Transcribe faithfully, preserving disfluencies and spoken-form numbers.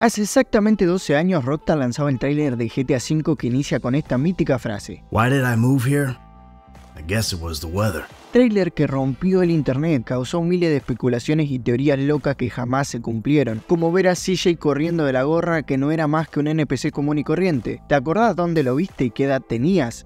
Hace exactamente doce años, Rockstar lanzaba el tráiler de G T A cinco que inicia con esta mítica frase. Why did I move here? I guess it was the weather. Tráiler que rompió el internet, causó miles de especulaciones y teorías locas que jamás se cumplieron, como ver a C J corriendo de la gorra que no era más que un N P C común y corriente. ¿Te acordás dónde lo viste y qué edad tenías?